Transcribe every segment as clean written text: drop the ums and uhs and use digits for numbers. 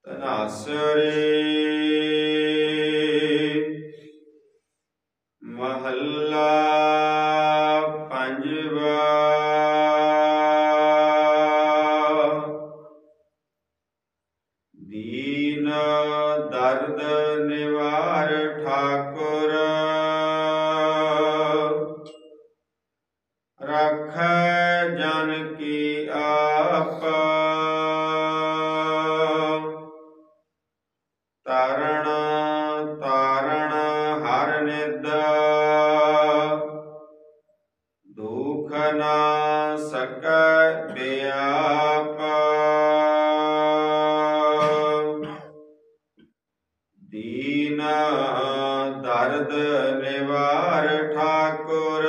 ਧਨਾਸਰੀ ਮਹੱਲਾ ਪੰਜਵਾ। ਦੀਨ ਦਰਦ ਨਿਵਾਰ ਠਾਕੁਰ, ਰਾਖੈ ਜਨ ਕੀ ਆਪ। ਤਾਰਣ ਤਾਰਣ ਹਰ ਨਿਦ, ਦੁਖ ਨਾ ਸਕੈ ਬਿਆਪ। ਦੀਨ ਦਰਦ ਨਿਵਾਰ ਠਾਕੁਰ,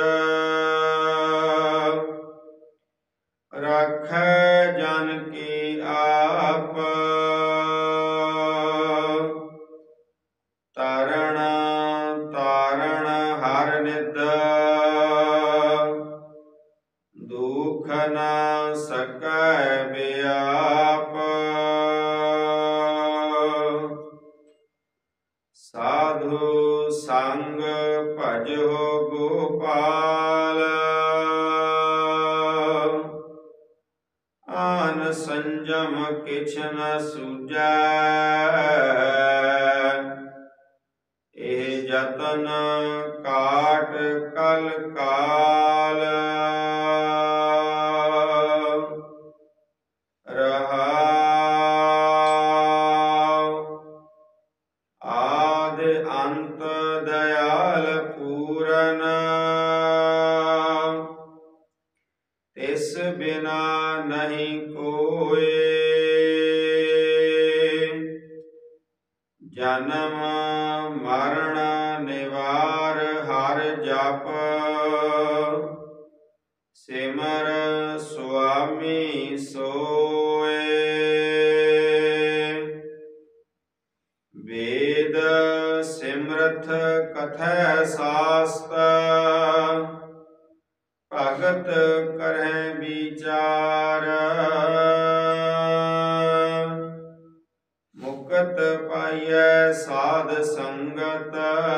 ਰਾਖੈ ਜਨ ਕੀ ਆਪ। ਤਾਰਣ ਤਾਰਣ ਹਰ ਨਿਦ, ਦੁਖ ਨਾ ਸਕੈ ਬਿਆਪ। ਸਾਧੂ ਸੰਗ ਭਜੋ ਗੋਪਾਲ, ਆਨ ਸੰਜਮ ਕਿਛ ਨ ਸੂਝੈ। ਇਹ ਜਤਨ ਕਾਟ ਕਲ ਕਾਲ, ਰਹਾਉ। ਆਦਿ ਅੰਤ ਦਇਆਲ ਪੂਰਨ, ਤਿਸ ਬਿਨਾ ਨਹੀਂ ਕੋਇ। ਜਨਮ ਮਰਨ ਨਿਵਾਰ ਹਰ ਜਪ, ਸਿਮਰ ਸੁਆਮੀ ਸੋਇ। ਵੇਦ ਸਿਮਰਥ ਕਥੈ ਸਾਸਤ, ਭਗਤ ਕਰਹਿ ਵਿਚਾਰ। ਮੁਕਤ ਪਾਈਐ ਸਾਧ ਸੰਗਤ,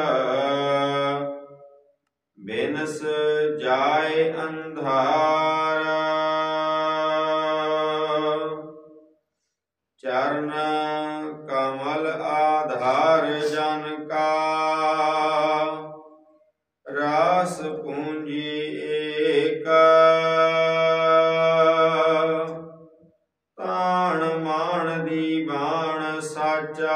ਬਿਨਸ ਜਾਏ ਅੰਧਾਰ। ਚਰਨ ਕਮਲ ਆਧਾਰ ਜਨ ਕਾ, ਰਾਸ ਪੂੰਜੀ ਏਕ। ਤਾਣ ਮਾਣ ਦੀਵਾਨ ਸਾਚਾ,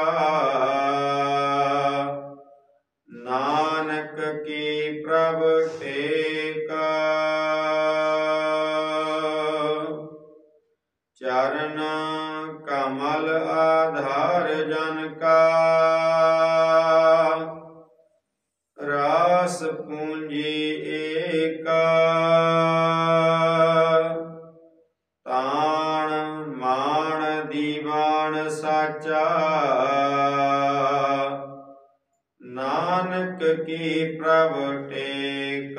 ਨਾਨਕ ਕੀ ਪ੍ਰਭ ਟੇਕ। ਚਰਨ ਕਮਲ ਆਧਾਰ ਜਨ ਕਾ, ਰਾਸ ਪੂੰਜੀ ਏਕ। ਤਾਣ ਮਾਣ ਦੀਵਾਨ ਸਾਚਾ, ਨਾਨਕ ਕੀ ਪ੍ਰਭ ਟੇਕ।